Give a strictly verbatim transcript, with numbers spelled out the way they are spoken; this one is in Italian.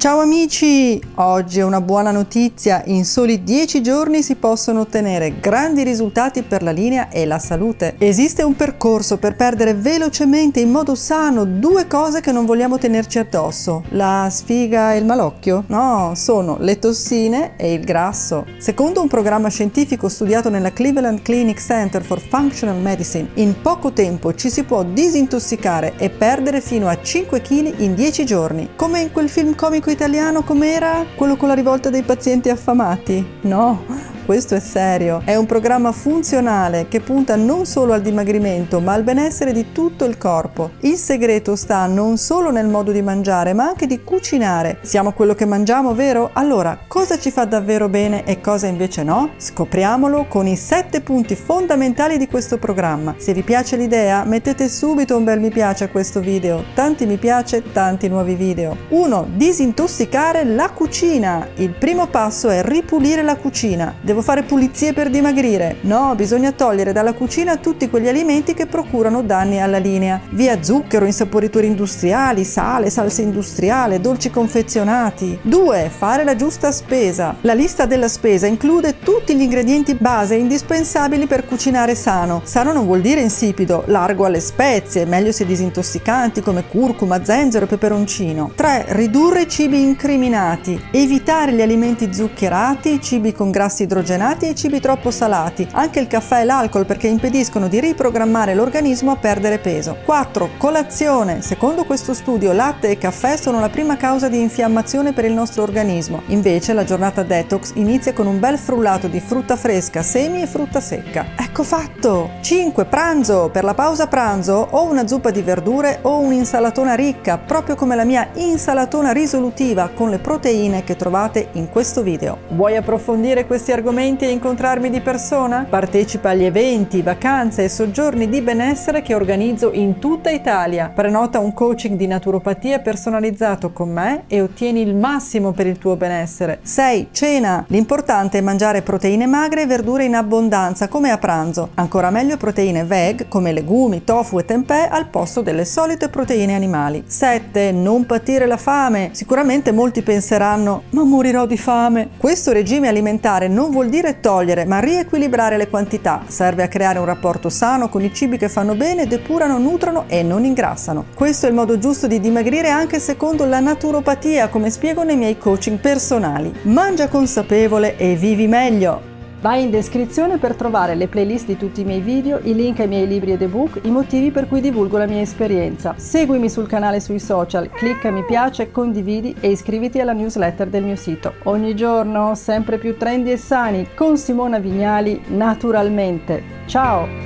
Ciao amici! Oggi è una buona notizia, in soli dieci giorni si possono ottenere grandi risultati per la linea e la salute. Esiste un percorso per perdere velocemente in modo sano due cose che non vogliamo tenerci addosso: la sfiga e il malocchio? No, sono le tossine e il grasso. Secondo un programma scientifico studiato nella Cleveland Clinic Center for Functional Medicine, in poco tempo ci si può disintossicare e perdere fino a cinque chili in dieci giorni, come in quel film comico italiano, com'era? Quello con la rivolta dei pazienti affamati? No, questo è serio. È un programma funzionale che punta non solo al dimagrimento, ma al benessere di tutto il corpo. Il segreto sta non solo nel modo di mangiare, ma anche di cucinare. Siamo quello che mangiamo, vero? Allora, cosa ci fa davvero bene e cosa invece no? Scopriamolo con i sette punti fondamentali di questo programma. Se vi piace l'idea, mettete subito un bel mi piace a questo video. Tanti mi piace, tanti nuovi video. uno. Disintossicare la cucina. Il primo passo è ripulire la cucina. Devo fare pulizie per dimagrire? No, bisogna togliere dalla cucina tutti quegli alimenti che procurano danni alla linea. Via zucchero, insaporitori industriali, sale, salsa industriale, dolci confezionati. due. Fare la giusta spesa. La lista della spesa include tutti gli ingredienti base indispensabili per cucinare sano. Sano non vuol dire insipido, largo alle spezie, meglio se disintossicanti come curcuma, zenzero e peperoncino. tre. Ridurre i cibi incriminati. Evitare gli alimenti zuccherati, i cibi con grassi idrogenati e i cibi troppo salati, anche il caffè e l'alcol, perché impediscono di riprogrammare l'organismo a perdere peso. quattro. Colazione. Secondo questo studio, latte e caffè sono la prima causa di infiammazione per il nostro organismo. Invece la giornata detox inizia con un bel frullato di frutta fresca, semi e frutta secca. Ecco fatto! cinque. Pranzo. Per la pausa pranzo o una zuppa di verdure o un'insalatona ricca, proprio come la mia insalatona risolutiva con le proteine che trovate in questo video. Vuoi approfondire questi argomenti e incontrarmi di persona? Partecipa agli eventi, vacanze e soggiorni di benessere che organizzo in tutta Italia. Prenota un coaching di naturopatia personalizzato con me e ottieni il massimo per il tuo benessere. sei. Cena. L'importante è mangiare proteine magre e verdure in abbondanza come a pranzo. Ancora meglio proteine veg come legumi, tofu e tempeh al posto delle solite proteine animali. sette. Non patire la fame. Sicuramente molti penseranno: ma morirò di fame. Questo regime alimentare non vuol dire togliere, ma riequilibrare le quantità. Serve a creare un rapporto sano con i cibi che fanno bene, depurano, nutrono e non ingrassano. Questo è il modo giusto di dimagrire anche secondo la naturopatia, come spiego nei miei coaching personali. Mangia consapevole e vivi meglio! Vai in descrizione per trovare le playlist di tutti i miei video, i link ai miei libri ed ebook, i motivi per cui divulgo la mia esperienza. Seguimi sul canale sui social, clicca mi piace, condividi e iscriviti alla newsletter del mio sito. Ogni giorno sempre più trendy e sani con Simona Vignali, naturalmente. Ciao!